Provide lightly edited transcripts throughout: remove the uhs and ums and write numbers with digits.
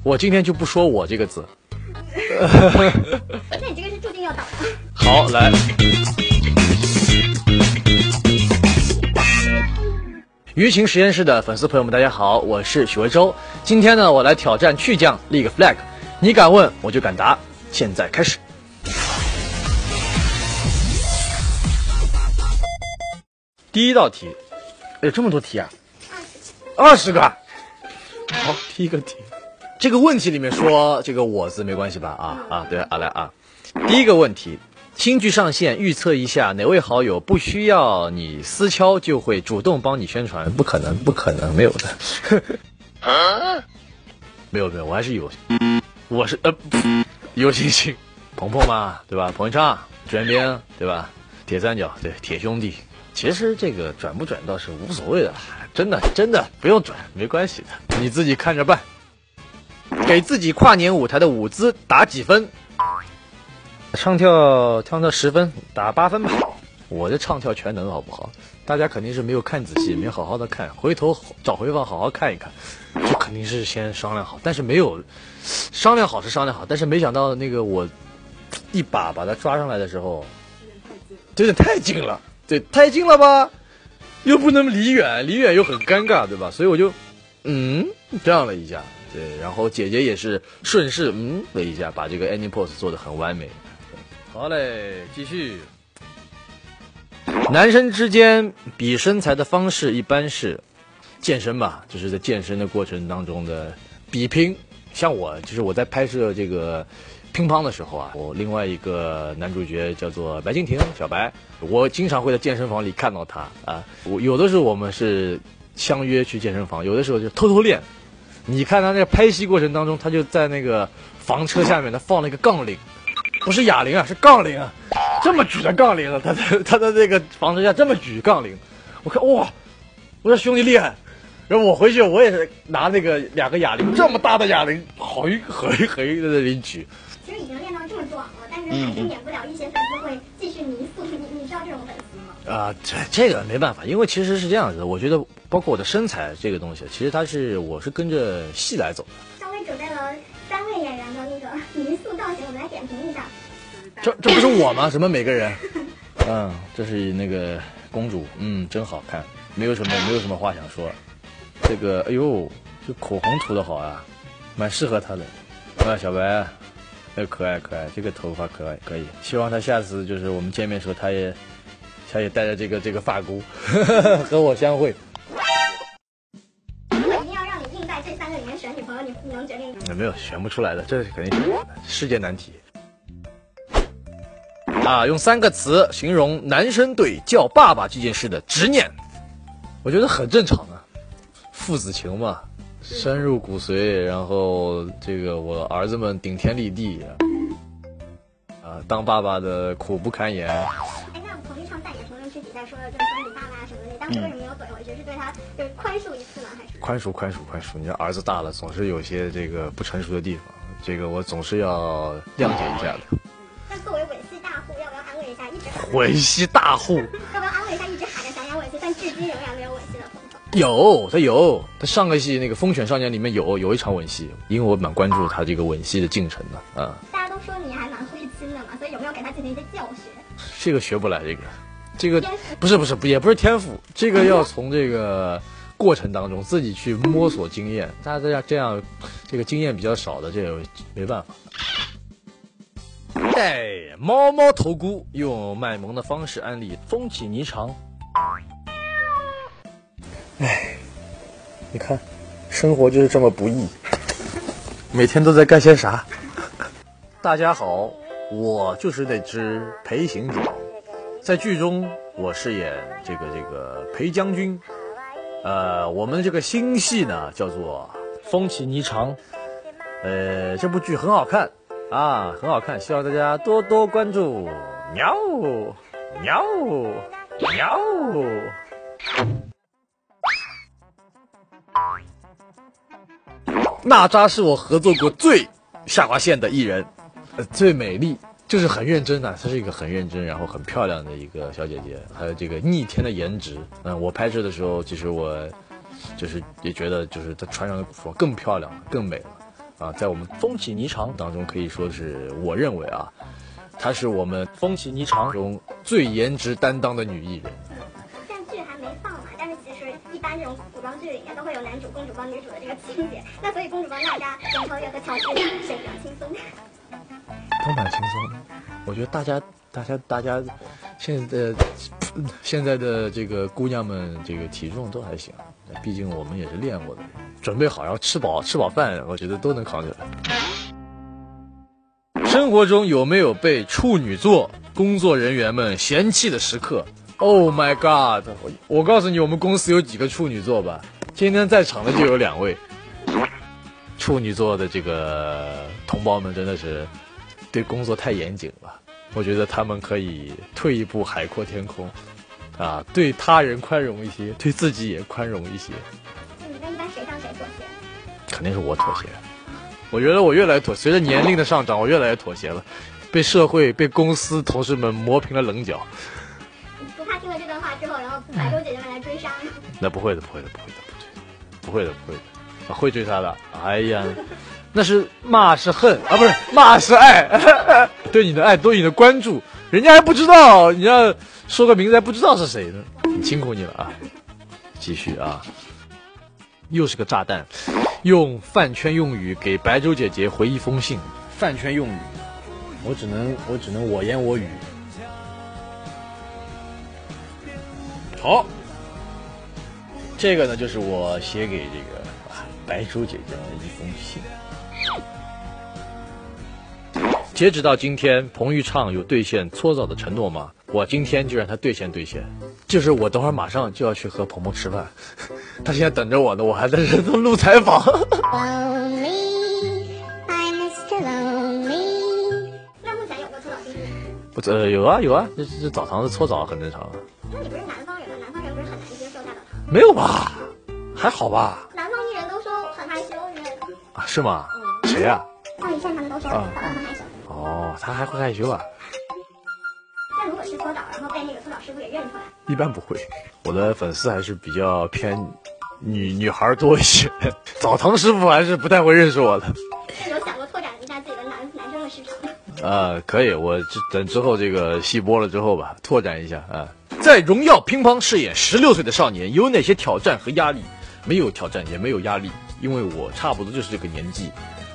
我今天就不说我这个字。 那你这个是注定要倒的。 好，来。舆情实验室的粉丝朋友们，大家好，我是许魏洲。今天呢，我来挑战去将立个 flag， 你敢问我就敢答。现在开始。第一道题，有这么多题啊？20个。好，第一个题，这个问题里面说这个我字没关系吧？对啊，来啊。第一个问题，新剧上线，预测一下哪位好友不需要你私敲就会主动帮你宣传？不可能，不可能，没有的。没有，我还是有，我是有信心。鹏鹏嘛，对吧？彭昱畅、朱元斌，对吧？铁三角，对，铁兄弟。其实这个转不转倒是无所谓的，真的不用转，没关系的，你自己看着办。给自己跨年舞台的舞姿打几分？唱跳10分，打8分吧。我这唱跳全能好不好？大家肯定是没有看仔细，没好好的看，回头找回放好好看一看。这肯定是先商量好，但是没有商量好是商量好，但是没想到那个我一把它抓上来的时候，有点太近了，对，太近了吧，又不能离远又很尴尬，对吧？所以我就这样了一下，对，然后姐姐也是顺势了一下，把这个 ending pose 做得很完美。好嘞，继续。男生之间比身材的方式一般是健身吧，就是在健身的过程当中的比拼。像我，就是我在拍摄这个乒乓的时候啊，我另外一个男主角叫做白敬亭，小白，我经常会在健身房里看到他啊。有的时候我们是相约去健身房，有的时候就偷偷练。你看他那个拍戏过程当中，他就在那个房车下面，他放了一个杠铃，不是哑铃啊，是杠铃啊，这么举的杠铃啊，他的那个房车下这么举杠铃，我看哇，我说兄弟厉害。然后我回去我也是拿那个2个哑铃，这么大的哑铃，嘿在那里举。 其实已经练到这么壮了，但是还是免不了一些粉丝会继续迷宿。你知道这种粉丝吗？ 这个没办法，因为其实是这样子的，我觉得包括我的身材这个东西，其实我是跟着戏来走的。 稍微准备了3位演员的那个民宿造型，我们来点评一下。 这不是我吗？什么每个人？这是那个公主，真好看，没有什么话想说。这个哎呦，这口红涂的好啊，蛮适合她的。小白，可爱，这个头发可以。希望她下次就是我们见面的时候，她也带着这个发箍和我相会。 如果一定要让你硬在这3个里面选女朋友，你能决定？ 没有选不出来的，这肯定是世界难题。用3个词形容男生对叫爸爸这件事的执念，我觉得很正常的。父子情嘛，深入骨髓，然后这个我儿子们顶天立地当爸爸的苦不堪言。 那彭昱畅在你评论区底下说的就是说你爸爸什么的，你当时为什么没有怼回去？是对他就是宽恕一次呢，还是宽恕？你这儿子大了，总是有些这个不成熟的地方，这个我总是要谅解一下的。 那作为吻戏大户，要不要安慰一下一直吻戏大户？ 要不要安慰一下一直喊着想演吻戏，但至今仍然没有吻戏的朋友？ 他上个戏那个《风犬少年》里面有一场吻戏，因为我蛮关注他这个吻戏的进程的大家都说你还蛮会亲的嘛，所以有没有给他进行一些教学？ 这个学不来，这个不是也不是天赋，这个要从这个过程当中自己去摸索经验。大家这样这个经验比较少的，这个没办法。猫猫头菇用卖萌的方式安利风起霓裳。你看，生活就是这么不易，每天都在干些啥？大家好，我就是那只裴行者，在剧中我饰演这个裴将军。我们这个新戏呢叫做《风起霓裳》，这部剧很好看很好看，希望大家多多关注。喵喵喵。娜扎是我合作过最下划线的艺人，最美丽，就是很认真她是一个很认真然后很漂亮的一个小姐姐，还有这个逆天的颜值。我拍摄的时候，其实我就是也觉得就是她穿上的服装更漂亮更美了。 啊，在我们风起霓裳当中，可以说是我认为啊，她是我们风起霓裳中最颜值担当的女艺人。 现在剧还没放嘛，但是其实一般这种古装剧里面都会有男主公主帮女主的这个情节，那所以公主帮娜扎、杨超越和乔治谁比较轻松？ 都蛮轻松的，我觉得大家现在的这个姑娘们这个体重都还行，毕竟我们也是练过的，准备好然后吃饱饭，我觉得都能扛起来。生活中有没有被处女座工作人员们嫌弃的时刻 ？Oh my god！ 我告诉你，我们公司有几个处女座吧，今天在场的就有2位处女座的这个同胞们，真的是对工作太严谨了。我觉得他们可以退一步海阔天空，啊，对他人宽容一些，对自己也宽容一些。 那一般谁向谁妥协？ 肯定是我妥协。我觉得我越来越妥协，随着年龄的上涨，我越来越妥协了，被社会、被公司同事们磨平了棱角。 不怕听了这段话之后，然后白州姐姐们来追杀吗？ 那不会的，会追杀的。哎呀，那是骂是恨啊，不是骂是爱，对你的爱，对你的关注，人家还不知道，你要说个名字还不知道是谁呢，很辛苦你了啊！继续啊，又是个炸弹，用饭圈用语给白州姐姐回一封信。饭圈用语，我只能我言我语。好，这个呢就是我写给这个白州姐姐的一封信。截止到今天，彭昱畅有兑现搓澡的承诺吗？我今天就让他兑现，就是我等会儿马上就要去和鹏鹏吃饭，他现在等着我呢，我还在这录采访。 那目前有个搓澡经历？ 有啊，这澡堂子搓澡很正常。 那你不是南方人吗？南方人不是很难接受大澡堂？ 没有吧？还好吧？ 南方艺人都说很害羞，因为啊，是吗？谁呀？ 赵一茜他们都说很害羞。 哦，他还会害羞啊？ 那如果是搓澡，然后被那个搓澡师傅给认出来？ 一般不会，我的粉丝还是比较偏女孩多一些，澡堂师傅还是不太会认识我的。 有想过拓展一下自己的男生的市场？ 可以，我等之后这个戏播了之后吧，拓展一下啊。在荣耀乒乓饰演16岁的少年，有哪些挑战和压力？没有挑战，也没有压力，因为我差不多就是这个年纪。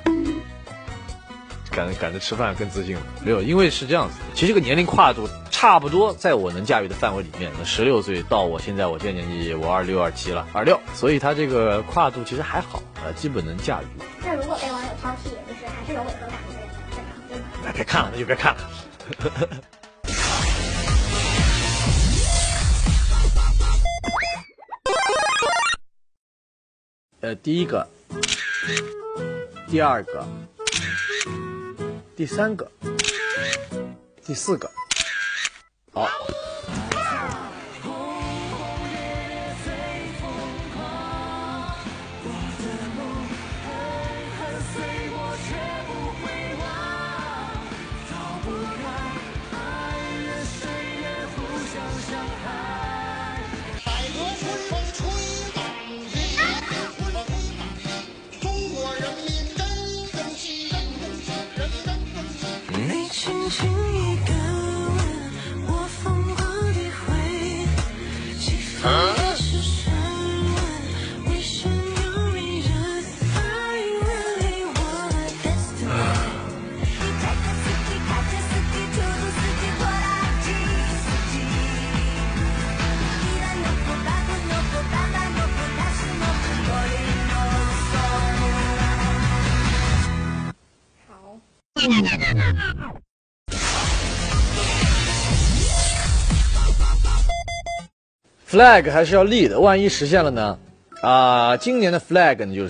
赶着吃饭更自信了，没有，因为是这样子，其实这个年龄跨度差不多在我能驾驭的范围里面。16岁到我现在年纪，我26、27了，26，所以他这个跨度其实还好，基本能驾驭。 那如果被网友挑剔，就是还是有违和感的，对吧？ 那别看了，那就别看了。第一个，第二个。第3个，第4个，好。flag 还是要立的，万一实现了呢？今年的 flag 呢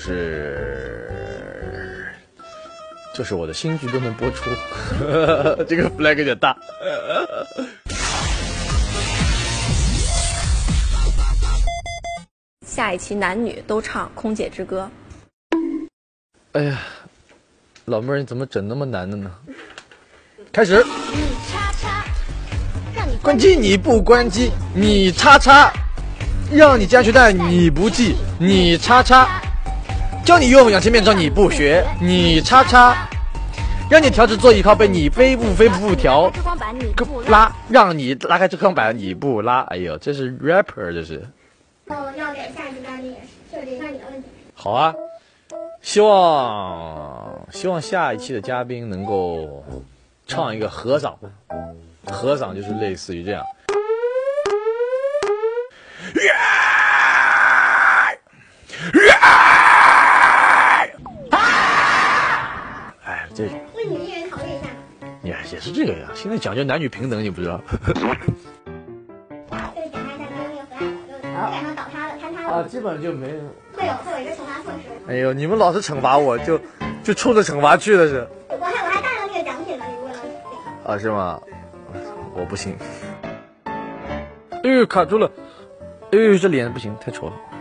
就是我的新剧都能播出，这个 flag 有点大。 下一期男女都唱《空姐之歌》。 哎呀，老妹儿你怎么整那么难的呢？开始。关机你不关机，你叉叉，让你加取蛋你不记，你叉叉， 教你游泳，仰前面照你不学，你叉叉，让你调直座椅靠背，你飞不调，拉，让你拉开遮光板，你不拉。哎呦，这是 rapper， 这是。 要给下一次嘉宾设定一下你的问题。 好啊，希望下一期的嘉宾能够唱一个合嗓，合嗓就是类似于这样。哎，这种。 为你们一人考虑一下。 也是这个呀，现在讲究男女平等，你不知道？ 就是检查一下刚刚那个河岸，就基本上倒塌了、坍塌了。 基本就没有。 会有一个惩罚措施。 哎呦，你们老是惩罚我，就冲着惩罚去的是。 我还带了那个奖品呢，你问了。 是吗？我不信。哎呦，卡住了。哎呦，这脸不行，太丑了。